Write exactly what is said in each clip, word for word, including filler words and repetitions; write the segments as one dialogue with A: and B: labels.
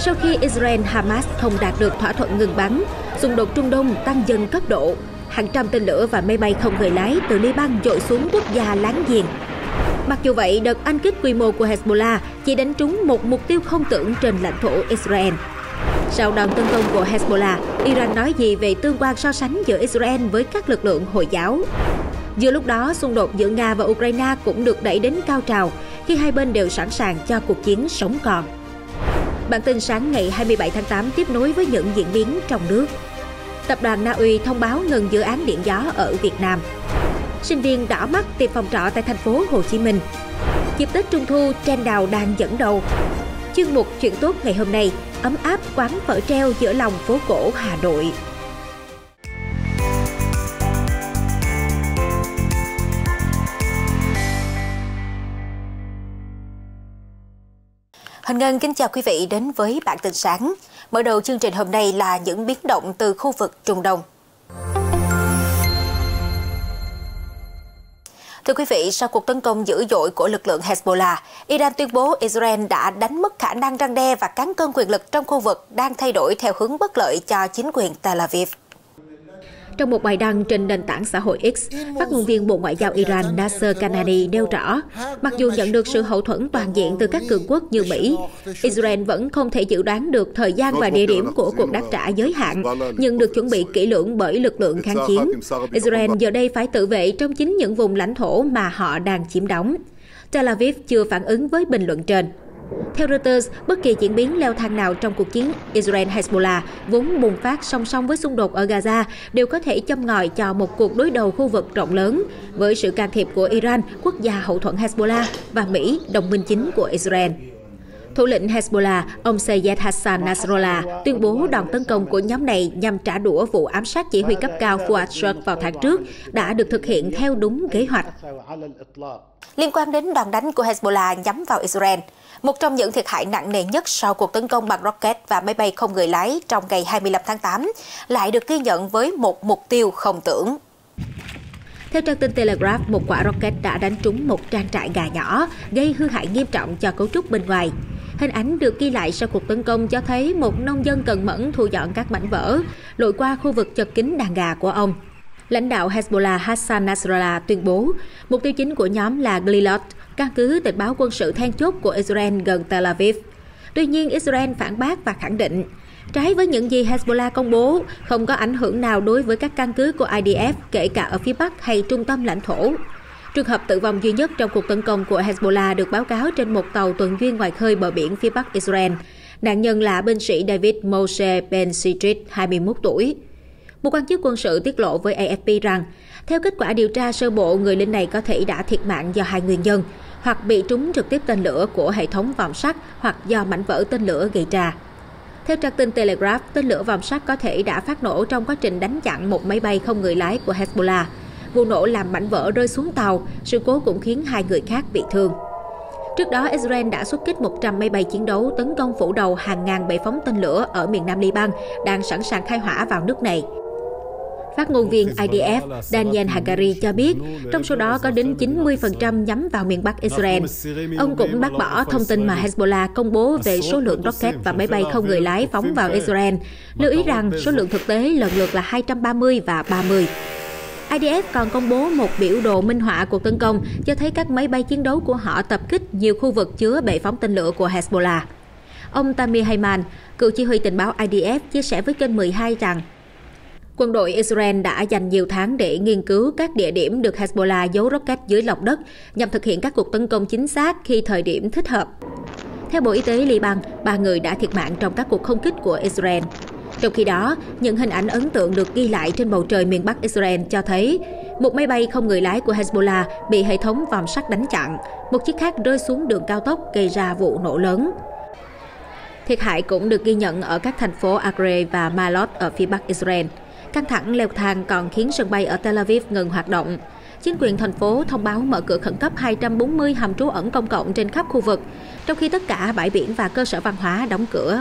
A: Sau khi Israel-Hamas không đạt được thỏa thuận ngừng bắn, xung đột Trung Đông tăng dần cấp độ. Hàng trăm tên lửa và máy bay không người lái từ Liban dội xuống quốc gia láng giềng. Mặc dù vậy, đợt anh kích quy mô của Hezbollah chỉ đánh trúng một mục tiêu không tưởng trên lãnh thổ Israel. Sau đòn tấn công của Hezbollah, Iran nói gì về tương quan so sánh giữa Israel với các lực lượng Hồi giáo? Giữa lúc đó, xung đột giữa Nga và Ukraine cũng được đẩy đến cao trào khi hai bên đều sẵn sàng cho cuộc chiến sống còn. Bản tin sáng ngày hai mươi bảy tháng tám tiếp nối với những diễn biến trong nước. Tập đoàn Na Uy thông báo ngừng dự án điện gió ở Việt Nam. Sinh viên đỏ mắt tìm phòng trọ tại thành phố Hồ Chí Minh. Dịp Tết Trung Thu, trend đào đang dẫn đầu. Chuyên mục Chuyện tốt ngày hôm nay, ấm áp quán phở treo giữa lòng phố cổ Hà Nội.
B: Hình Ngân kính chào quý vị đến với bản tin sáng. Mở đầu chương trình hôm nay là những biến động từ khu vực Trung Đông. Thưa quý vị, sau cuộc tấn công dữ dội của lực lượng Hezbollah, Iran tuyên bố Israel đã đánh mất khả năng răn đe và cán cân quyền lực trong khu vực đang thay đổi theo hướng bất lợi cho chính quyền Tel Aviv.
A: Trong một bài đăng trên nền tảng xã hội X, phát ngôn viên Bộ Ngoại giao Iran Nasser Kanani nêu rõ, mặc dù nhận được sự hậu thuẫn toàn diện từ các cường quốc như Mỹ, Israel vẫn không thể dự đoán được thời gian và địa điểm của cuộc đáp trả giới hạn, nhưng được chuẩn bị kỹ lưỡng bởi lực lượng kháng chiến. Israel giờ đây phải tự vệ trong chính những vùng lãnh thổ mà họ đang chiếm đóng. Tel Aviv chưa phản ứng với bình luận trên. Theo Reuters, bất kỳ diễn biến leo thang nào trong cuộc chiến Israel-Hezbollah vốn bùng phát song song với xung đột ở Gaza đều có thể châm ngòi cho một cuộc đối đầu khu vực rộng lớn với sự can thiệp của Iran, quốc gia hậu thuẫn Hezbollah, và Mỹ, đồng minh chính của Israel. Thủ lĩnh Hezbollah, ông Seyed Hassan Nasrallah, tuyên bố đòn tấn công của nhóm này nhằm trả đũa vụ ám sát chỉ huy cấp cao Fuad Shukr vào tháng trước đã được thực hiện theo đúng kế hoạch.
B: Liên quan đến đòn đánh của Hezbollah nhắm vào Israel, một trong những thiệt hại nặng nề nhất sau cuộc tấn công bằng rocket và máy bay không người lái trong ngày hai mươi lăm tháng tám lại được ghi nhận với một mục tiêu không tưởng.
A: Theo trang tin Telegraph, một quả rocket đã đánh trúng một trang trại gà nhỏ, gây hư hại nghiêm trọng cho cấu trúc bên ngoài. Hình ảnh được ghi lại sau cuộc tấn công cho thấy một nông dân cần mẫn thu dọn các mảnh vỡ, lội qua khu vực chật kín đàn gà của ông. Lãnh đạo Hezbollah Hassan Nasrallah tuyên bố, mục tiêu chính của nhóm là Glilot, căn cứ tình báo quân sự then chốt của Israel gần Tel Aviv. Tuy nhiên, Israel phản bác và khẳng định, trái với những gì Hezbollah công bố, không có ảnh hưởng nào đối với các căn cứ của I D F, kể cả ở phía Bắc hay trung tâm lãnh thổ. Trường hợp tử vong duy nhất trong cuộc tấn công của Hezbollah được báo cáo trên một tàu tuần duyên ngoài khơi bờ biển phía Bắc Israel. Nạn nhân là binh sĩ David Moshe Ben Sidrit, hai mươi mốt tuổi. Một quan chức quân sự tiết lộ với A F P rằng, theo kết quả điều tra sơ bộ, người lính này có thể đã thiệt mạng do hai nguyên nhân, hoặc bị trúng trực tiếp tên lửa của hệ thống vòm sắt, hoặc do mảnh vỡ tên lửa gây ra. Theo trang tin Telegraph, tên lửa vòm sắt có thể đã phát nổ trong quá trình đánh chặn một máy bay không người lái của Hezbollah. Vụ nổ làm mảnh vỡ rơi xuống tàu, sự cố cũng khiến hai người khác bị thương. Trước đó, Israel đã xuất kích một trăm máy bay chiến đấu tấn công phủ đầu hàng ngàn bệ phóng tên lửa ở miền nam Liban đang sẵn sàng khai hỏa vào nước này. Phát ngôn viên I D F Daniel Hagari cho biết, trong số đó có đến chín mươi phần trăm nhắm vào miền Bắc Israel. Ông cũng bác bỏ thông tin mà Hezbollah công bố về số lượng rocket và máy bay không người lái phóng vào Israel, lưu ý rằng số lượng thực tế lần lượt là hai trăm ba mươi và ba mươi. I D F còn công bố một biểu đồ minh họa cuộc tấn công cho thấy các máy bay chiến đấu của họ tập kích nhiều khu vực chứa bệ phóng tên lửa của Hezbollah. Ông Tamir Hayman, cựu chỉ huy tình báo I D F, chia sẻ với kênh mười hai rằng quân đội Israel đã dành nhiều tháng để nghiên cứu các địa điểm được Hezbollah giấu rocket dưới lòng đất nhằm thực hiện các cuộc tấn công chính xác khi thời điểm thích hợp. Theo Bộ Y tế Liban, ba người đã thiệt mạng trong các cuộc không kích của Israel. Trong khi đó, những hình ảnh ấn tượng được ghi lại trên bầu trời miền Bắc Israel cho thấy một máy bay không người lái của Hezbollah bị hệ thống vòm sắt đánh chặn, một chiếc khác rơi xuống đường cao tốc gây ra vụ nổ lớn. Thiệt hại cũng được ghi nhận ở các thành phố Acre và Malot ở phía Bắc Israel. Căng thẳng leo thang còn khiến sân bay ở Tel Aviv ngừng hoạt động. Chính quyền thành phố thông báo mở cửa khẩn cấp hai trăm bốn mươi hầm trú ẩn công cộng trên khắp khu vực, trong khi tất cả bãi biển và cơ sở văn hóa đóng cửa.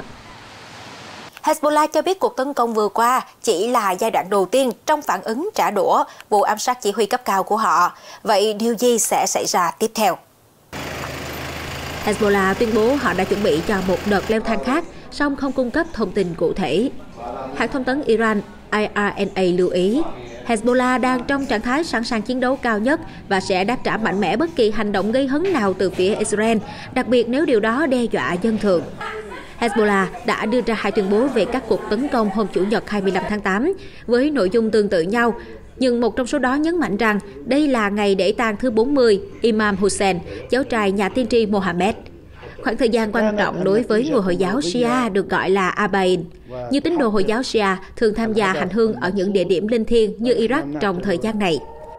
B: Hezbollah cho biết cuộc tấn công vừa qua chỉ là giai đoạn đầu tiên trong phản ứng trả đũa vụ ám sát chỉ huy cấp cao của họ. Vậy điều gì sẽ xảy ra tiếp theo?
A: Hezbollah tuyên bố họ đã chuẩn bị cho một đợt leo thang khác song không cung cấp thông tin cụ thể. Hãng thông tấn Iran I R N A lưu ý, Hezbollah đang trong trạng thái sẵn sàng chiến đấu cao nhất và sẽ đáp trả mạnh mẽ bất kỳ hành động gây hấn nào từ phía Israel, đặc biệt nếu điều đó đe dọa dân thường. Hezbollah đã đưa ra hai tuyên bố về các cuộc tấn công hôm Chủ nhật hai mươi lăm tháng tám với nội dung tương tự nhau, nhưng một trong số đó nhấn mạnh rằng đây là ngày để tang thứ bốn mươi Imam Hussein, cháu trai nhà tiên tri Mohammed. Khoảng thời gian quan trọng đối với người Hồi giáo Shia được gọi là Arbain. Nhiều tín đồ Hồi giáo Shia thường tham gia hành hương ở những địa điểm linh thiêng như Iraq trong thời gian này.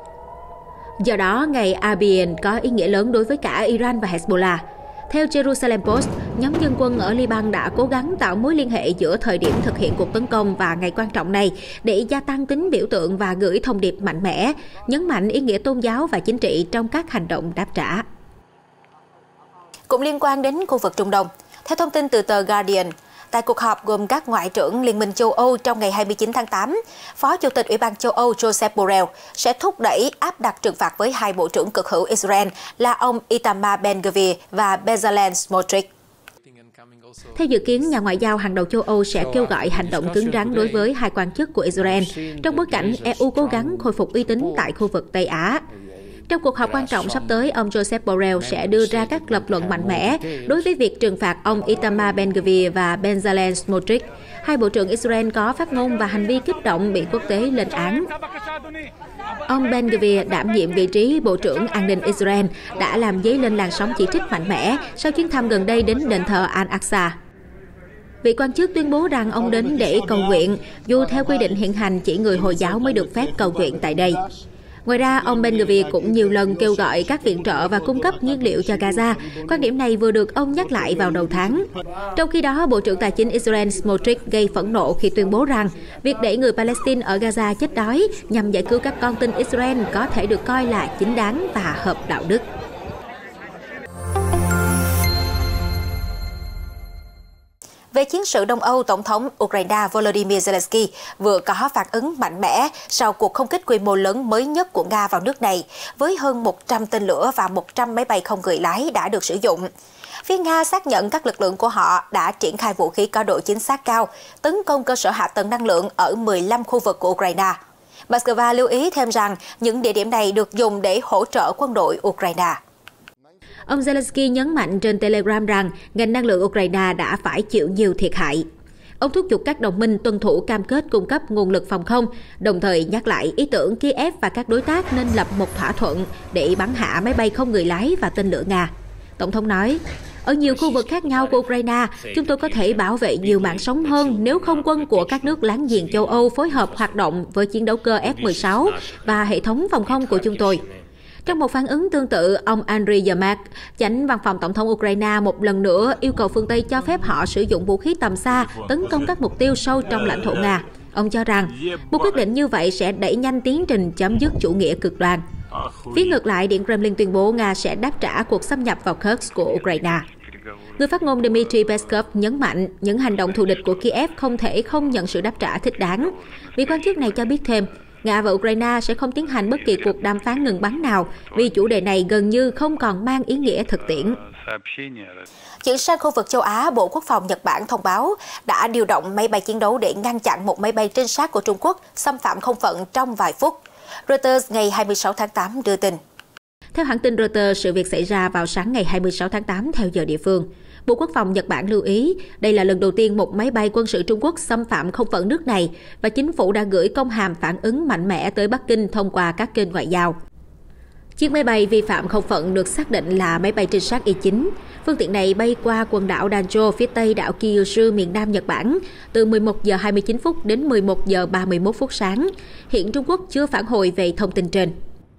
A: Do đó, ngày Arbain có ý nghĩa lớn đối với cả Iran và Hezbollah. Theo Jerusalem Post, nhóm dân quân ở Liban đã cố gắng tạo mối liên hệ giữa thời điểm thực hiện cuộc tấn công và ngày quan trọng này để gia tăng tính biểu tượng và gửi thông điệp mạnh mẽ, nhấn mạnh ý nghĩa tôn giáo và chính trị trong các hành động đáp trả.
B: Cũng liên quan đến khu vực Trung Đông, theo thông tin từ tờ Guardian, tại cuộc họp gồm các ngoại trưởng Liên minh châu Âu trong ngày hai mươi chín tháng tám, Phó Chủ tịch Ủy ban châu Âu Josep Borrell sẽ thúc đẩy áp đặt trừng phạt với hai bộ trưởng cực hữu Israel là ông Itamar Ben-Gvir và Bezalel Smotrich.
A: Theo dự kiến, nhà ngoại giao hàng đầu châu Âu sẽ kêu gọi hành động cứng rắn đối với hai quan chức của Israel, trong bối cảnh E U cố gắng khôi phục uy tín tại khu vực Tây Á. Trong cuộc họp quan trọng sắp tới, ông Josep Borrell sẽ đưa ra các lập luận mạnh mẽ đối với việc trừng phạt ông Itamar Ben-Gvir và Bezalel Smotrich. Hai bộ trưởng Israel có phát ngôn và hành vi kích động bị quốc tế lên án. Ông Ben-Gvir đảm nhiệm vị trí Bộ trưởng An ninh Israel đã làm dấy lên làn sóng chỉ trích mạnh mẽ sau chuyến thăm gần đây đến đền thờ Al-Aqsa. Vị quan chức tuyên bố rằng ông đến để cầu nguyện, dù theo quy định hiện hành chỉ người Hồi giáo mới được phép cầu nguyện tại đây. Ngoài ra, ông Ben-Gvir cũng nhiều lần kêu gọi các viện trợ và cung cấp nhiên liệu cho Gaza. Quan điểm này vừa được ông nhắc lại vào đầu tháng. Trong khi đó, Bộ trưởng Tài chính Israel Smotrich gây phẫn nộ khi tuyên bố rằng việc đẩy người Palestine ở Gaza chết đói nhằm giải cứu các con tin Israel có thể được coi là chính đáng và hợp đạo đức.
B: Về chiến sự Đông Âu, Tổng thống Ukraine Volodymyr Zelensky vừa có phản ứng mạnh mẽ sau cuộc không kích quy mô lớn mới nhất của Nga vào nước này, với hơn một trăm tên lửa và một trăm máy bay không người lái đã được sử dụng. Phía Nga xác nhận các lực lượng của họ đã triển khai vũ khí có độ chính xác cao, tấn công cơ sở hạ tầng năng lượng ở mười lăm khu vực của Ukraine. Moscow lưu ý thêm rằng những địa điểm này được dùng để hỗ trợ quân đội Ukraine.
A: Ông Zelensky nhấn mạnh trên Telegram rằng ngành năng lượng Ukraine đã phải chịu nhiều thiệt hại. Ông thúc giục các đồng minh tuân thủ cam kết cung cấp nguồn lực phòng không, đồng thời nhắc lại ý tưởng Kiev và các đối tác nên lập một thỏa thuận để bắn hạ máy bay không người lái và tên lửa Nga. Tổng thống nói, ở nhiều khu vực khác nhau của Ukraine, chúng tôi có thể bảo vệ nhiều mạng sống hơn nếu không quân của các nước láng giềng châu Âu phối hợp hoạt động với chiến đấu cơ F mười sáu và hệ thống phòng không của chúng tôi. Trong một phản ứng tương tự, ông Andriy Yermak, chánh văn phòng Tổng thống Ukraine một lần nữa yêu cầu phương Tây cho phép họ sử dụng vũ khí tầm xa tấn công các mục tiêu sâu trong lãnh thổ Nga. Ông cho rằng, một quyết định như vậy sẽ đẩy nhanh tiến trình chấm dứt chủ nghĩa cực đoan. Phía ngược lại, Điện Kremlin tuyên bố Nga sẽ đáp trả cuộc xâm nhập vào Kursk của Ukraine. Người phát ngôn Dmitry Peskov nhấn mạnh những hành động thù địch của Kiev không thể không nhận sự đáp trả thích đáng. Vị quan chức này cho biết thêm, Nga và Ukraine sẽ không tiến hành bất kỳ cuộc đàm phán ngừng bắn nào vì chủ đề này gần như không còn mang ý nghĩa thực tiễn.
B: Chuyển sang khu vực châu Á, Bộ Quốc phòng Nhật Bản thông báo đã điều động máy bay chiến đấu để ngăn chặn một máy bay trinh sát của Trung Quốc xâm phạm không phận trong vài phút. Reuters ngày hai mươi sáu tháng tám đưa tin.
A: Theo hãng tin Reuters, sự việc xảy ra vào sáng ngày hai mươi sáu tháng tám theo giờ địa phương. Bộ Quốc phòng Nhật Bản lưu ý, đây là lần đầu tiên một máy bay quân sự Trung Quốc xâm phạm không phận nước này và chính phủ đã gửi công hàm phản ứng mạnh mẽ tới Bắc Kinh thông qua các kênh ngoại giao. Chiếc máy bay vi phạm không phận được xác định là máy bay trinh sát Y chín. Phương tiện này bay qua quần đảo Danjo phía tây đảo Kyushu miền Nam Nhật Bản từ mười một giờ hai mươi chín phút đến mười một giờ ba mươi mốt phút sáng. Hiện Trung Quốc chưa phản hồi về thông tin trên.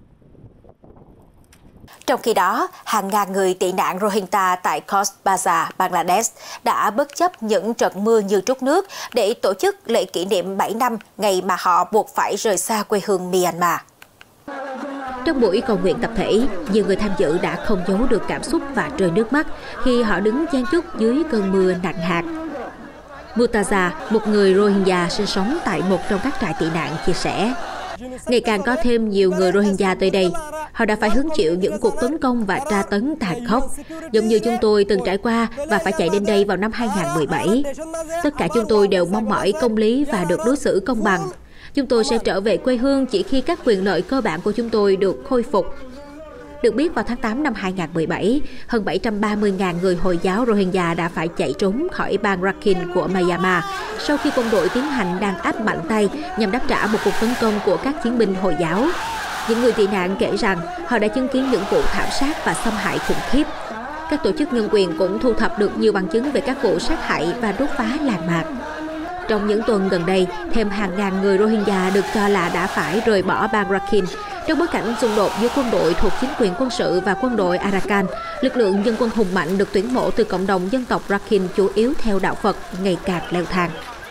B: Trong khi đó, hàng ngàn người tị nạn Rohingya tại Cox's Bazar, Bangladesh đã bất chấp những trận mưa như trút nước để tổ chức lễ kỷ niệm bảy năm ngày mà họ buộc phải rời xa quê hương Myanmar.
A: Trong buổi cầu nguyện tập thể, nhiều người tham dự đã không giấu được cảm xúc và rơi nước mắt khi họ đứng chen chúc dưới cơn mưa nặng hạt. Murtaza, một người Rohingya sinh sống tại một trong các trại tị nạn, chia sẻ, Ngày càng có thêm nhiều người Rohingya tới đây. Họ đã phải hứng chịu những cuộc tấn công và tra tấn tàn khốc, giống như chúng tôi từng trải qua và phải chạy đến đây vào năm hai nghìn không trăm mười bảy. Tất cả chúng tôi đều mong mỏi công lý và được đối xử công bằng. Chúng tôi sẽ trở về quê hương chỉ khi các quyền lợi cơ bản của chúng tôi được khôi phục. Được biết, vào tháng tám năm hai nghìn không trăm mười bảy, hơn bảy trăm ba mươi nghìn người Hồi giáo Rohingya đã phải chạy trốn khỏi bang Rakhine của Myanmar sau khi quân đội tiến hành đàn áp mạnh tay nhằm đáp trả một cuộc tấn công của các chiến binh Hồi giáo. Những người tị nạn kể rằng họ đã chứng kiến những vụ thảm sát và xâm hại khủng khiếp. Các tổ chức nhân quyền cũng thu thập được nhiều bằng chứng về các vụ sát hại và đốt phá làng mạc. Trong những tuần gần đây, thêm hàng ngàn người Rohingya được cho là đã phải rời bỏ bang Rakhine. Trong bối cảnh xung đột giữa quân đội thuộc chính quyền quân sự và quân đội Arakan, lực lượng dân quân hùng mạnh được tuyển mộ từ cộng đồng dân tộc Rakhine chủ yếu theo đạo Phật ngày càng leo thang.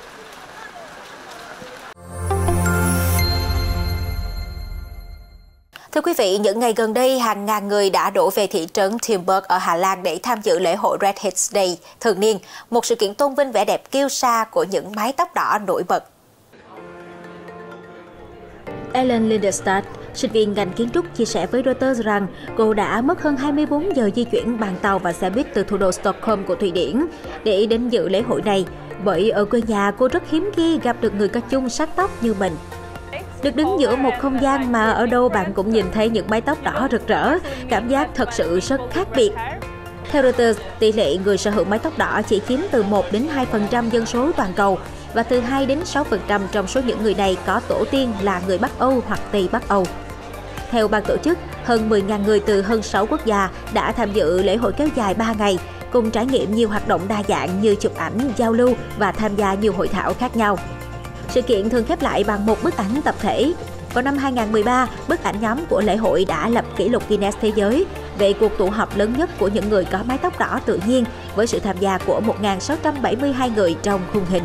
B: Thưa quý vị, những ngày gần đây, hàng ngàn người đã đổ về thị trấn Tilburg ở Hà Lan để tham dự lễ hội Red Hits Day thường niên, một sự kiện tôn vinh vẻ đẹp kiêu sa của những mái tóc đỏ nổi bật.
A: Ellen Lindestad, sinh viên ngành kiến trúc, chia sẻ với Reuters rằng cô đã mất hơn hai mươi bốn giờ di chuyển bằng tàu và xe buýt từ thủ đô Stockholm của Thụy Điển để đến dự lễ hội này, bởi ở quê nhà cô rất hiếm khi gặp được người có chung sắc tóc như mình. Được đứng giữa một không gian mà ở đâu bạn cũng nhìn thấy những mái tóc đỏ rực rỡ, cảm giác thật sự rất khác biệt. Theo Reuters, tỷ lệ người sở hữu mái tóc đỏ chỉ chiếm từ một đến hai phần trăm dân số toàn cầu, và từ hai đến sáu phần trăm trong số những người này có tổ tiên là người Bắc Âu hoặc Tây Bắc Âu. Theo ban tổ chức, hơn mười nghìn người từ hơn sáu quốc gia đã tham dự lễ hội kéo dài ba ngày, cùng trải nghiệm nhiều hoạt động đa dạng như chụp ảnh, giao lưu và tham gia nhiều hội thảo khác nhau. Sự kiện thường khép lại bằng một bức ảnh tập thể. Vào năm hai nghìn không trăm mười ba, bức ảnh nhóm của lễ hội đã lập kỷ lục Guinness Thế giới về cuộc tụ họp lớn nhất của những người có mái tóc đỏ tự nhiên, với sự tham gia của một nghìn sáu trăm bảy mươi hai người trong khung hình.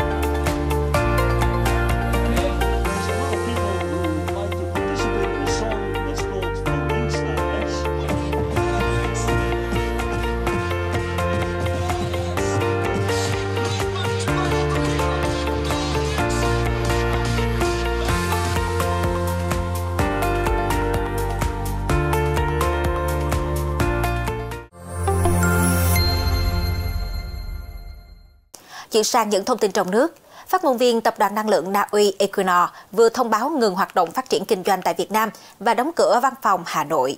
B: Chuyển sang những thông tin trong nước, phát ngôn viên Tập đoàn Năng lượng Na Uy Equinor vừa thông báo ngừng hoạt động phát triển kinh doanh tại Việt Nam và đóng cửa văn phòng Hà Nội.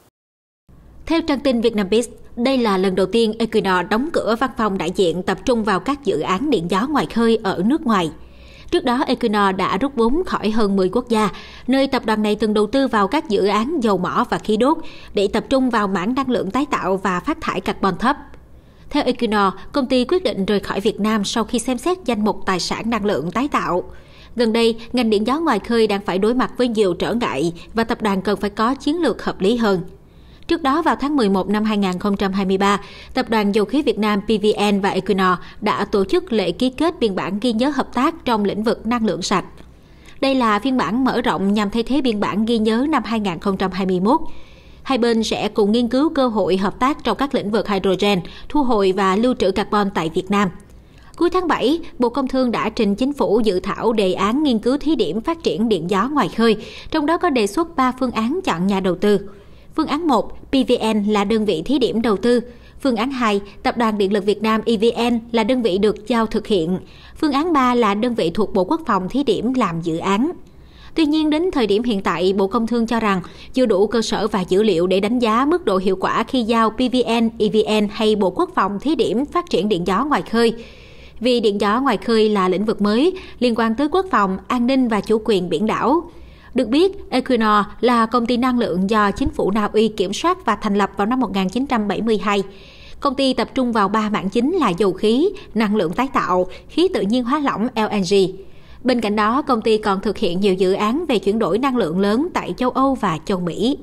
A: Theo trang tin Vietnambiz, đây là lần đầu tiên Equinor đóng cửa văn phòng đại diện tập trung vào các dự án điện gió ngoài khơi ở nước ngoài. Trước đó, Equinor đã rút vốn khỏi hơn mười quốc gia, nơi tập đoàn này từng đầu tư vào các dự án dầu mỏ và khí đốt để tập trung vào mảng năng lượng tái tạo và phát thải carbon thấp. Theo Equinor, công ty quyết định rời khỏi Việt Nam sau khi xem xét danh mục tài sản năng lượng tái tạo. Gần đây, ngành điện gió ngoài khơi đang phải đối mặt với nhiều trở ngại và tập đoàn cần phải có chiến lược hợp lý hơn. Trước đó, vào tháng mười một năm hai nghìn không trăm hai mươi ba, Tập đoàn Dầu khí Việt Nam pê vê en và Equinor đã tổ chức lễ ký kết biên bản ghi nhớ hợp tác trong lĩnh vực năng lượng sạch. Đây là phiên bản mở rộng nhằm thay thế biên bản ghi nhớ năm hai nghìn không trăm hai mươi mốt. Hai bên sẽ cùng nghiên cứu cơ hội hợp tác trong các lĩnh vực hydrogen, thu hồi và lưu trữ carbon tại Việt Nam. Cuối tháng bảy, Bộ Công Thương đã trình Chính phủ dự thảo đề án nghiên cứu thí điểm phát triển điện gió ngoài khơi, trong đó có đề xuất ba phương án chọn nhà đầu tư. Phương án một, pê vê en là đơn vị thí điểm đầu tư. Phương án hai, Tập đoàn Điện lực Việt Nam e vê en là đơn vị được giao thực hiện. Phương án ba là đơn vị thuộc Bộ Quốc phòng thí điểm làm dự án. Tuy nhiên, đến thời điểm hiện tại, Bộ Công Thương cho rằng chưa đủ cơ sở và dữ liệu để đánh giá mức độ hiệu quả khi giao pê vê en, e vê en hay Bộ Quốc phòng thí điểm phát triển điện gió ngoài khơi. Vì điện gió ngoài khơi là lĩnh vực mới, liên quan tới quốc phòng, an ninh và chủ quyền biển đảo. Được biết, Equinor là công ty năng lượng do chính phủ Na Uy kiểm soát và thành lập vào năm một nghìn chín trăm bảy mươi hai. Công ty tập trung vào ba mảng chính là dầu khí, năng lượng tái tạo, khí tự nhiên hóa lỏng L N G. Bên cạnh đó, công ty còn thực hiện nhiều dự án về chuyển đổi năng lượng lớn tại châu Âu và châu Mỹ.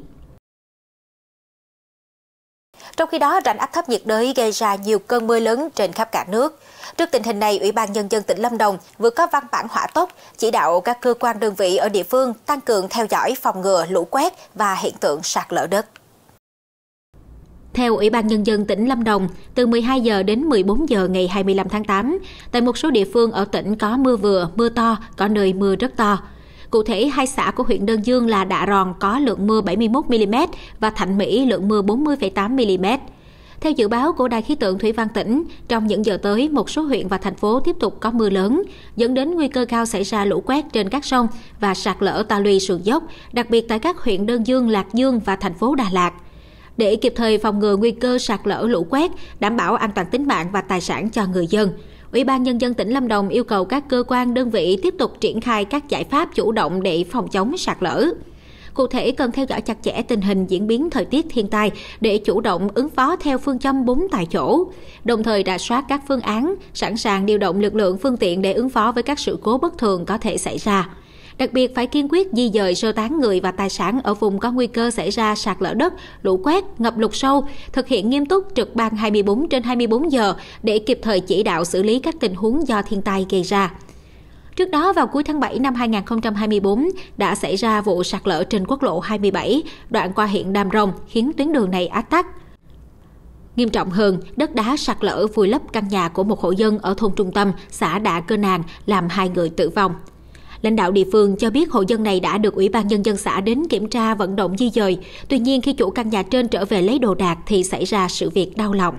B: Trong khi đó, rãnh áp thấp nhiệt đới gây ra nhiều cơn mưa lớn trên khắp cả nước. Trước tình hình này, Ủy ban Nhân dân tỉnh Lâm Đồng vừa có văn bản hỏa tốc chỉ đạo các cơ quan đơn vị ở địa phương tăng cường theo dõi phòng ngừa lũ quét và hiện tượng sạt lở đất.
A: Theo Ủy ban Nhân dân tỉnh Lâm Đồng, từ mười hai giờ đến mười bốn giờ ngày hai mươi lăm tháng tám, tại một số địa phương ở tỉnh có mưa vừa, mưa to, có nơi mưa rất to. Cụ thể, hai xã của huyện Đơn Dương là Đạ Ròn có lượng mưa bảy mươi mốt mi-li-mét và Thạnh Mỹ lượng mưa bốn mươi phẩy tám mi-li-mét. Theo dự báo của Đài khí tượng thủy văn tỉnh, trong những giờ tới, một số huyện và thành phố tiếp tục có mưa lớn, dẫn đến nguy cơ cao xảy ra lũ quét trên các sông và sạt lở ta luy sườn dốc, đặc biệt tại các huyện Đơn Dương, Lạc Dương và thành phố Đà Lạt. Để kịp thời phòng ngừa nguy cơ sạt lở lũ quét, đảm bảo an toàn tính mạng và tài sản cho người dân, Ủy ban Nhân dân tỉnh Lâm Đồng yêu cầu các cơ quan đơn vị tiếp tục triển khai các giải pháp chủ động để phòng chống sạt lở. Cụ thể, cần theo dõi chặt chẽ tình hình diễn biến thời tiết thiên tai để chủ động ứng phó theo phương châm bốn tại chỗ, đồng thời rà soát các phương án, sẵn sàng điều động lực lượng phương tiện để ứng phó với các sự cố bất thường có thể xảy ra. Đặc biệt phải kiên quyết di dời sơ tán người và tài sản ở vùng có nguy cơ xảy ra sạt lở đất, lũ quét, ngập lụt sâu, thực hiện nghiêm túc trực ban hai mươi bốn trên hai mươi bốn giờ để kịp thời chỉ đạo xử lý các tình huống do thiên tai gây ra. Trước đó, vào cuối tháng bảy năm hai nghìn không trăm hai mươi tư, đã xảy ra vụ sạt lở trên quốc lộ hai mươi bảy, đoạn qua huyện Đam Rồng, khiến tuyến đường này ách tắc. Nghiêm trọng hơn, đất đá sạt lở vùi lấp căn nhà của một hộ dân ở thôn Trung Tâm, xã Đạ Cơ Nàng, làm hai người tử vong. Lãnh đạo địa phương cho biết hộ dân này đã được Ủy ban Nhân dân xã đến kiểm tra vận động di dời. Tuy nhiên, khi chủ căn nhà trên trở về lấy đồ đạc thì xảy ra sự việc đau lòng.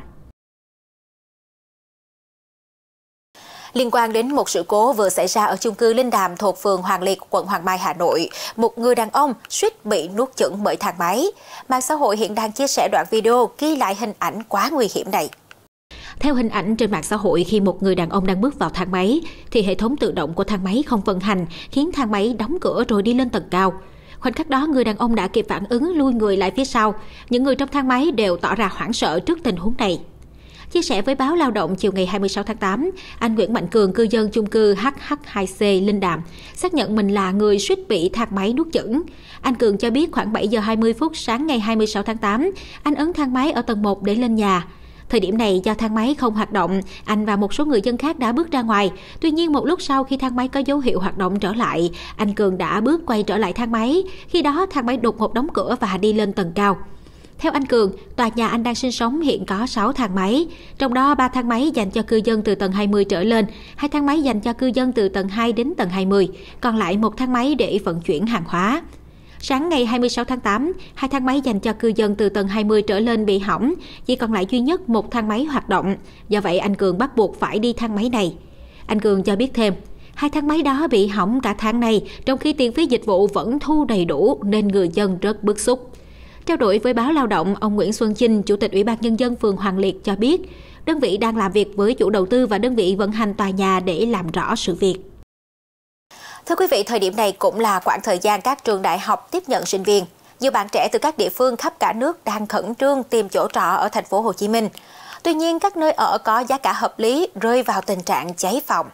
B: Liên quan đến một sự cố vừa xảy ra ở chung cư Linh Đàm thuộc phường Hoàng Liệt, quận Hoàng Mai, Hà Nội, một người đàn ông suýt bị nuốt chửng bởi thang máy. Mạng xã hội hiện đang chia sẻ đoạn video ghi lại hình ảnh quá nguy hiểm này.
A: Theo hình ảnh trên mạng xã hội, khi một người đàn ông đang bước vào thang máy, thì hệ thống tự động của thang máy không vận hành, khiến thang máy đóng cửa rồi đi lên tầng cao. Khoảnh khắc đó, người đàn ông đã kịp phản ứng lui người lại phía sau. Những người trong thang máy đều tỏ ra hoảng sợ trước tình huống này. Chia sẻ với báo Lao động chiều ngày hai mươi sáu tháng tám, anh Nguyễn Mạnh Cường, cư dân chung cư H H hai C Linh Đàm, xác nhận mình là người suýt bị thang máy nuốt chửng. Anh Cường cho biết khoảng bảy giờ hai mươi phút sáng ngày hai mươi sáu tháng tám, anh ấn thang máy ở tầng một để lên nhà. Thời điểm này, do thang máy không hoạt động, anh và một số người dân khác đã bước ra ngoài. Tuy nhiên, một lúc sau khi thang máy có dấu hiệu hoạt động trở lại, anh Cường đã bước quay trở lại thang máy. Khi đó, thang máy đột ngột đóng cửa và đi lên tầng cao. Theo anh Cường, tòa nhà anh đang sinh sống hiện có sáu thang máy, trong đó ba thang máy dành cho cư dân từ tầng hai mươi trở lên, hai thang máy dành cho cư dân từ tầng hai đến tầng hai mươi, còn lại một thang máy để vận chuyển hàng hóa. Sáng ngày hai mươi sáu tháng tám, hai thang máy dành cho cư dân từ tầng hai mươi trở lên bị hỏng, chỉ còn lại duy nhất một thang máy hoạt động. Do vậy, anh Cường bắt buộc phải đi thang máy này. Anh Cường cho biết thêm, hai thang máy đó bị hỏng cả tháng này, trong khi tiền phí dịch vụ vẫn thu đầy đủ nên người dân rất bức xúc. Trao đổi với báo Lao động, ông Nguyễn Xuân Chinh, Chủ tịch Ủy ban Nhân dân phường Hoàng Liệt cho biết, đơn vị đang làm việc với chủ đầu tư và đơn vị vận hành tòa nhà để làm rõ sự việc.
B: Thưa quý vị, thời điểm này cũng là quãng thời gian các trường đại học tiếp nhận sinh viên. Nhiều bạn trẻ từ các địa phương khắp cả nước đang khẩn trương tìm chỗ trọ ở thành phố Hồ Chí Minh. Tuy nhiên, các nơi ở có giá cả hợp lý rơi vào tình trạng cháy phòng.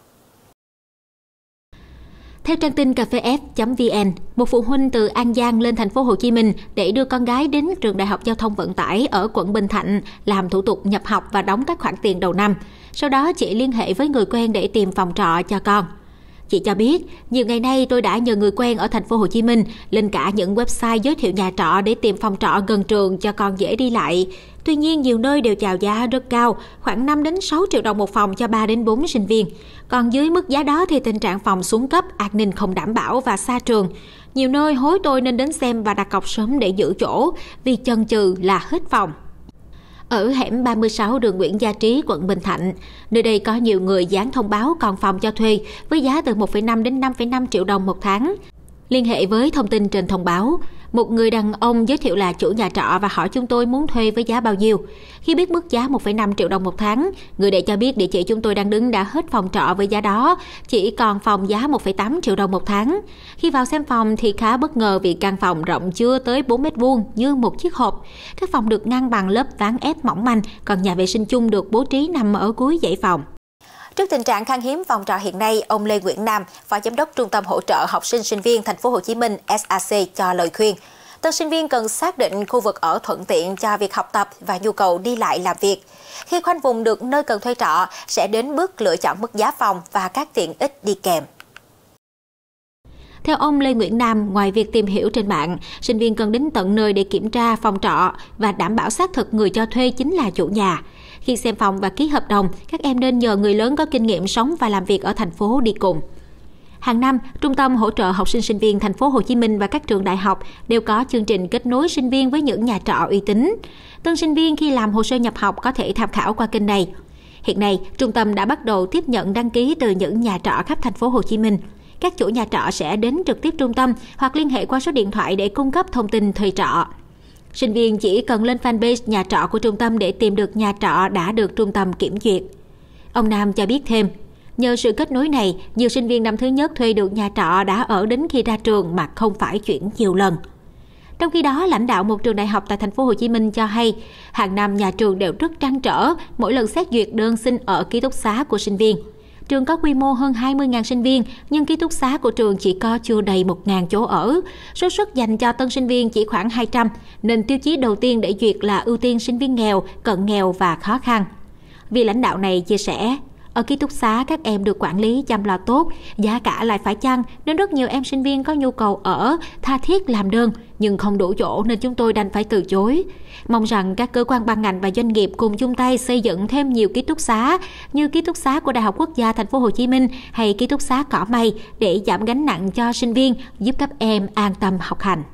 A: Theo trang tin cà phê f chấm vn, một phụ huynh từ An Giang lên thành phố Hồ Chí Minh để đưa con gái đến trường Đại học Giao thông Vận tải ở quận Bình Thạnh làm thủ tục nhập học và đóng các khoản tiền đầu năm. Sau đó, chị liên hệ với người quen để tìm phòng trọ cho con. Chị cho biết, nhiều ngày nay tôi đã nhờ người quen ở thành phố Hồ Chí Minh lên cả những website giới thiệu nhà trọ để tìm phòng trọ gần trường cho con dễ đi lại. Tuy nhiên, nhiều nơi đều chào giá rất cao, khoảng năm đến sáu triệu đồng một phòng cho ba đến bốn sinh viên. Còn dưới mức giá đó thì tình trạng phòng xuống cấp, an ninh không đảm bảo và xa trường. Nhiều nơi hối tôi nên đến xem và đặt cọc sớm để giữ chỗ, vì chần chừ là hết phòng. Ở hẻm ba mươi sáu đường Nguyễn Gia Trí, quận Bình Thạnh, nơi đây có nhiều người dán thông báo còn phòng cho thuê với giá từ một phẩy năm đến năm phẩy năm triệu đồng một tháng. Liên hệ với thông tin trên thông báo, một người đàn ông giới thiệu là chủ nhà trọ và hỏi chúng tôi muốn thuê với giá bao nhiêu. Khi biết mức giá một phẩy năm triệu đồng một tháng, người này cho biết địa chỉ chúng tôi đang đứng đã hết phòng trọ với giá đó, chỉ còn phòng giá một phẩy tám triệu đồng một tháng. Khi vào xem phòng thì khá bất ngờ vì căn phòng rộng chưa tới bốn mét vuông như một chiếc hộp. Các phòng được ngăn bằng lớp ván ép mỏng manh, còn nhà vệ sinh chung được bố trí nằm ở cuối dãy phòng.
B: Trước tình trạng khan hiếm phòng trọ hiện nay, ông Lê Nguyễn Nam, Phó Giám đốc Trung tâm hỗ trợ học sinh sinh viên thành phố Hồ Chí Minh S A C cho lời khuyên. Tân sinh viên cần xác định khu vực ở thuận tiện cho việc học tập và nhu cầu đi lại làm việc. Khi khoanh vùng được nơi cần thuê trọ, sẽ đến bước lựa chọn mức giá phòng và các tiện ích đi kèm.
A: Theo ông Lê Nguyễn Nam, ngoài việc tìm hiểu trên mạng, sinh viên cần đến tận nơi để kiểm tra phòng trọ và đảm bảo xác thực người cho thuê chính là chủ nhà. Khi xem phòng và ký hợp đồng, các em nên nhờ người lớn có kinh nghiệm sống và làm việc ở thành phố đi cùng. Hàng năm, Trung tâm hỗ trợ học sinh sinh viên Thành phố Hồ Chí Minh và các trường đại học đều có chương trình kết nối sinh viên với những nhà trọ uy tín. Tân sinh viên khi làm hồ sơ nhập học có thể tham khảo qua kênh này. Hiện nay, trung tâm đã bắt đầu tiếp nhận đăng ký từ những nhà trọ khắp Thành phố Hồ Chí Minh. Các chủ nhà trọ sẽ đến trực tiếp trung tâm hoặc liên hệ qua số điện thoại để cung cấp thông tin thuê trọ. Sinh viên chỉ cần lên fanpage nhà trọ của trung tâm để tìm được nhà trọ đã được trung tâm kiểm duyệt. Ông Nam cho biết thêm, nhờ sự kết nối này, nhiều sinh viên năm thứ nhất thuê được nhà trọ đã ở đến khi ra trường mà không phải chuyển nhiều lần. Trong khi đó, lãnh đạo một trường đại học tại Thành phố Hồ Chí Minh cho hay, hàng năm nhà trường đều rất trăn trở mỗi lần xét duyệt đơn xin ở ký túc xá của sinh viên. Trường có quy mô hơn hai mươi nghìn sinh viên, nhưng ký túc xá của trường chỉ có chưa đầy một nghìn chỗ ở. Số suất dành cho tân sinh viên chỉ khoảng hai trăm, nên tiêu chí đầu tiên để duyệt là ưu tiên sinh viên nghèo, cận nghèo và khó khăn. Vị lãnh đạo này chia sẻ, ở ký túc xá các em được quản lý chăm lo tốt, giá cả lại phải chăng nên rất nhiều em sinh viên có nhu cầu ở, tha thiết làm đơn, nhưng không đủ chỗ nên chúng tôi đành phải từ chối. Mong rằng các cơ quan ban ngành và doanh nghiệp cùng chung tay xây dựng thêm nhiều ký túc xá như ký túc xá của Đại học Quốc gia Thành phố Hồ Chí Minh hay ký túc xá Cỏ Mây để giảm gánh nặng cho sinh viên, giúp các em an tâm học hành.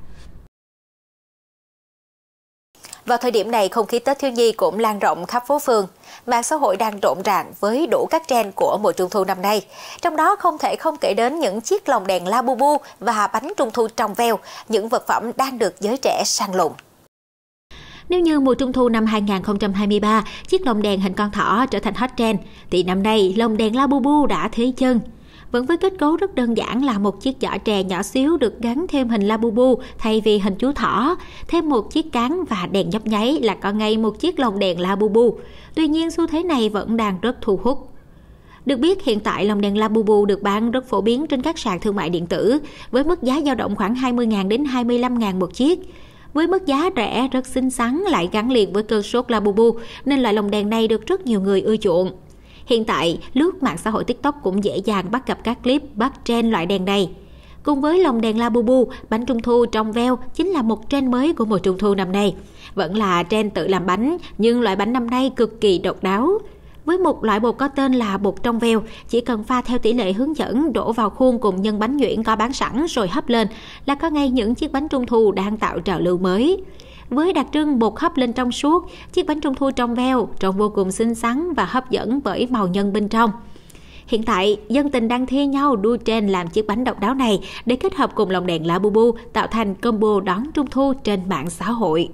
B: Vào thời điểm này, không khí Tết thiếu nhi cũng lan rộng khắp phố phường. Mạng xã hội đang rộn ràng với đủ các trend của mùa Trung thu năm nay. Trong đó không thể không kể đến những chiếc lồng đèn Labubu và bánh Trung thu trong veo, những vật phẩm đang được giới trẻ săn lùng.
A: Nếu như mùa Trung thu năm hai nghìn không trăm hai mươi ba, chiếc lồng đèn hình con thỏ trở thành hot trend, thì năm nay lồng đèn Labubu đã thế chân. Vẫn với kết cấu rất đơn giản là một chiếc giỏ trè nhỏ xíu được gắn thêm hình Labubu thay vì hình chú thỏ, thêm một chiếc cán và đèn nhấp nháy là có ngay một chiếc lồng đèn Labubu. Tuy nhiên, xu thế này vẫn đang rất thu hút. Được biết, hiện tại lồng đèn Labubu được bán rất phổ biến trên các sàn thương mại điện tử, với mức giá dao động khoảng hai mươi nghìn đến hai mươi lăm nghìn một chiếc. Với mức giá rẻ, rất xinh xắn lại gắn liền với cơn sốt Labubu, nên loại lồng đèn này được rất nhiều người ưa chuộng. Hiện tại, lướt mạng xã hội TikTok cũng dễ dàng bắt gặp các clip bắt trend loại đèn này. Cùng với lồng đèn Labubu, bánh Trung thu trong veo chính là một trend mới của mùa Trung thu năm nay. Vẫn là trend tự làm bánh, nhưng loại bánh năm nay cực kỳ độc đáo. Với một loại bột có tên là bột trong veo, chỉ cần pha theo tỷ lệ hướng dẫn, đổ vào khuôn cùng nhân bánh nhuyễn có bán sẵn rồi hấp lên là có ngay những chiếc bánh Trung thu đang tạo trào lưu mới. Với đặc trưng bột hấp lên trong suốt, chiếc bánh Trung thu trong veo trông vô cùng xinh xắn và hấp dẫn bởi màu nhân bên trong. Hiện tại, dân tình đang thi nhau đua trend làm chiếc bánh độc đáo này để kết hợp cùng lồng đèn Labubu tạo thành combo đón Trung thu trên mạng xã hội.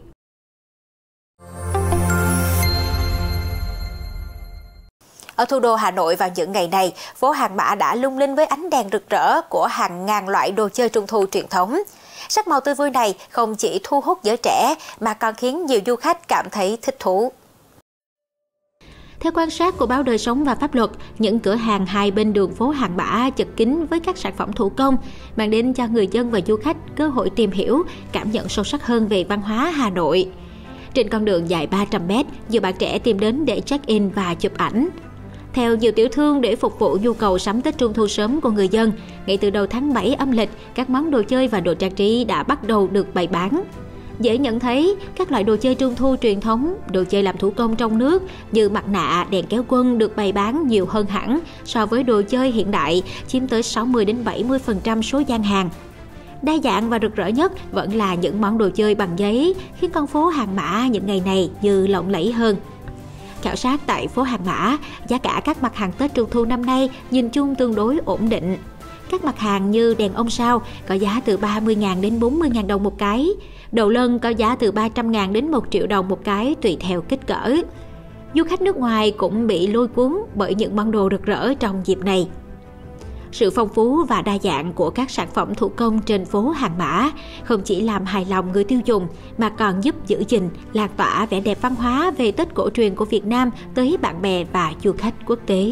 B: Ở thủ đô Hà Nội vào những ngày này, phố Hàng Mã đã lung linh với ánh đèn rực rỡ của hàng ngàn loại đồ chơi Trung thu truyền thống. Sắc màu tươi vui này không chỉ thu hút giới trẻ mà còn khiến nhiều du khách cảm thấy thích thú.
A: Theo quan sát của báo Đời sống và Pháp luật, những cửa hàng hai bên đường phố Hàng Mã chật kín với các sản phẩm thủ công, mang đến cho người dân và du khách cơ hội tìm hiểu, cảm nhận sâu sắc hơn về văn hóa Hà Nội. Trên con đường dài ba trăm mét, nhiều bạn trẻ tìm đến để check-in và chụp ảnh. Theo nhiều tiểu thương, để phục vụ nhu cầu sắm Tết Trung thu sớm của người dân, ngay từ đầu tháng bảy âm lịch, các món đồ chơi và đồ trang trí đã bắt đầu được bày bán. Dễ nhận thấy, các loại đồ chơi Trung thu truyền thống, đồ chơi làm thủ công trong nước như mặt nạ, đèn kéo quân được bày bán nhiều hơn hẳn so với đồ chơi hiện đại, chiếm tới sáu mươi đến bảy mươi phần trăm số gian hàng. Đa dạng và rực rỡ nhất vẫn là những món đồ chơi bằng giấy, khiến con phố Hàng Mã những ngày này như lộng lẫy hơn. Khảo sát tại phố Hàng Mã, giá cả các mặt hàng Tết Trung thu năm nay nhìn chung tương đối ổn định. Các mặt hàng như đèn ông sao có giá từ ba mươi nghìn đến bốn mươi nghìn đồng một cái, đầu lân có giá từ ba trăm nghìn đến một triệu đồng một cái tùy theo kích cỡ. Du khách nước ngoài cũng bị lôi cuốn bởi những món đồ rực rỡ trong dịp này. Sự phong phú và đa dạng của các sản phẩm thủ công trên phố Hàng Mã không chỉ làm hài lòng người tiêu dùng mà còn giúp giữ gìn, lan tỏa vẻ đẹp văn hóa về Tết cổ truyền của Việt Nam tới bạn bè và du khách quốc tế.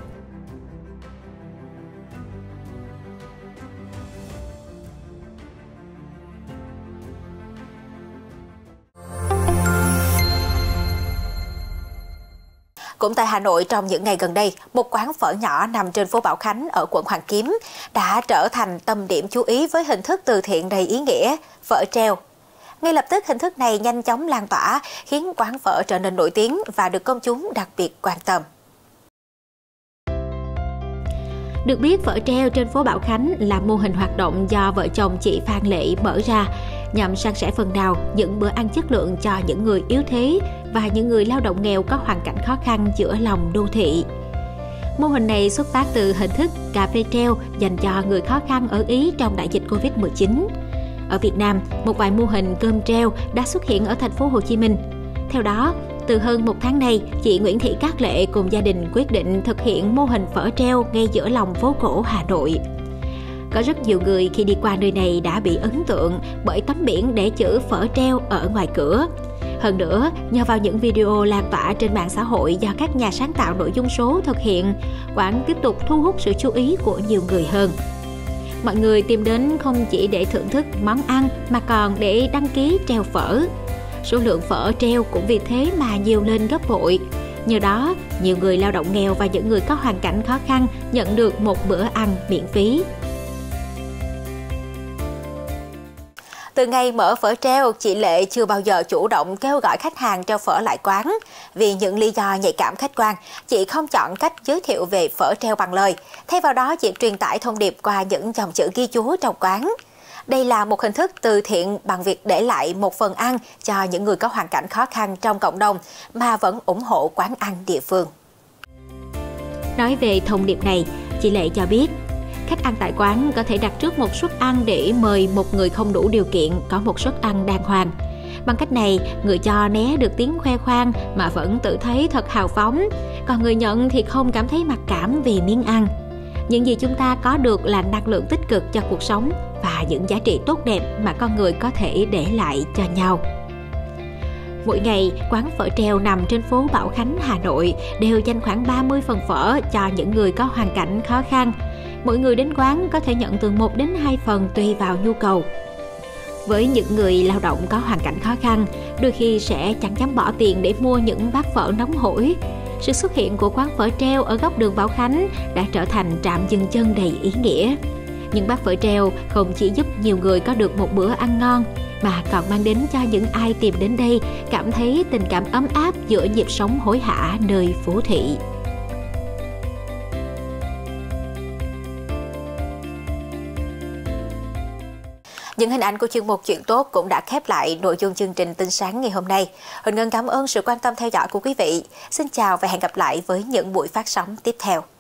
B: Cũng tại Hà Nội, trong những ngày gần đây, một quán phở nhỏ nằm trên phố Bảo Khánh ở quận Hoàn Kiếm đã trở thành tâm điểm chú ý với hình thức từ thiện đầy ý nghĩa, phở treo. Ngay lập tức, hình thức này nhanh chóng lan tỏa, khiến quán phở trở nên nổi tiếng và được công chúng đặc biệt quan tâm.
A: Được biết, phở treo trên phố Bảo Khánh là mô hình hoạt động do vợ chồng chị Phan Lệ mở ra nhằm san sẻ phần nào những bữa ăn chất lượng cho những người yếu thế và những người lao động nghèo có hoàn cảnh khó khăn giữa lòng đô thị. Mô hình này xuất phát từ hình thức cà phê treo dành cho người khó khăn ở Ý trong đại dịch Covid mười chín. Ở Việt Nam, một vài mô hình cơm treo đã xuất hiện ở thành phố Hồ Chí Minh. Theo đó, từ hơn một tháng nay, chị Nguyễn Thị Cát Lệ cùng gia đình quyết định thực hiện mô hình phở treo ngay giữa lòng phố cổ Hà Nội. Có rất nhiều người khi đi qua nơi này đã bị ấn tượng bởi tấm biển để chữ phở treo ở ngoài cửa. Hơn nữa, nhờ vào những video lan tỏa trên mạng xã hội do các nhà sáng tạo nội dung số thực hiện, quán tiếp tục thu hút sự chú ý của nhiều người hơn. Mọi người tìm đến không chỉ để thưởng thức món ăn mà còn để đăng ký treo phở. Số lượng phở treo cũng vì thế mà nhiều lên gấp bội. Nhờ đó, nhiều người lao động nghèo và những người có hoàn cảnh khó khăn nhận được một bữa ăn miễn phí.
B: Từ ngày mở phở treo, chị Lệ chưa bao giờ chủ động kêu gọi khách hàng treo phở lại quán. Vì những lý do nhạy cảm khách quan, chị không chọn cách giới thiệu về phở treo bằng lời. Thay vào đó, chị truyền tải thông điệp qua những dòng chữ ghi chú trong quán. Đây là một hình thức từ thiện bằng việc để lại một phần ăn cho những người có hoàn cảnh khó khăn trong cộng đồng mà vẫn ủng hộ quán ăn địa phương.
A: Nói về thông điệp này, chị Lệ cho biết, khách ăn tại quán có thể đặt trước một suất ăn để mời một người không đủ điều kiện có một suất ăn đàng hoàng. Bằng cách này, người cho né được tiếng khoe khoang mà vẫn tự thấy thật hào phóng, còn người nhận thì không cảm thấy mặc cảm vì miếng ăn. Những gì chúng ta có được là năng lượng tích cực cho cuộc sống và những giá trị tốt đẹp mà con người có thể để lại cho nhau. Mỗi ngày, quán phở treo nằm trên phố Bảo Khánh, Hà Nội đều dành khoảng ba mươi phần phở cho những người có hoàn cảnh khó khăn. Mỗi người đến quán có thể nhận từ một đến hai phần tùy vào nhu cầu. Với những người lao động có hoàn cảnh khó khăn, đôi khi sẽ chẳng dám bỏ tiền để mua những bát phở nóng hổi. Sự xuất hiện của quán phở treo ở góc đường Bảo Khánh đã trở thành trạm dừng chân đầy ý nghĩa. Những bát phở treo không chỉ giúp nhiều người có được một bữa ăn ngon, mà còn mang đến cho những ai tìm đến đây cảm thấy tình cảm ấm áp giữa nhịp sống hối hả nơi phố thị.
B: Những hình ảnh của chuyên mục Chuyện Tốt cũng đã khép lại nội dung chương trình Tin Sáng ngày hôm nay. Huỳnh Ngân cảm ơn sự quan tâm theo dõi của quý vị. Xin chào và hẹn gặp lại với những buổi phát sóng tiếp theo.